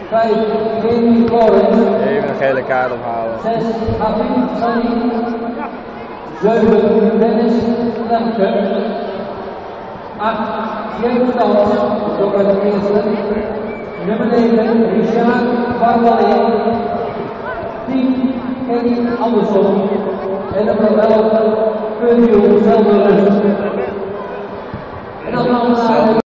5 Jamie Florence. Even een gele kaart ophalen. 6 Hafid Sani. 7 Dennis Lemke. 8 Jeroen Dans, ook uit de eerste. Nummer 9 Richard Barbalé. 10 Kenny Andersson. En nummer 11 Funio Zelderus. En dan gaan we naar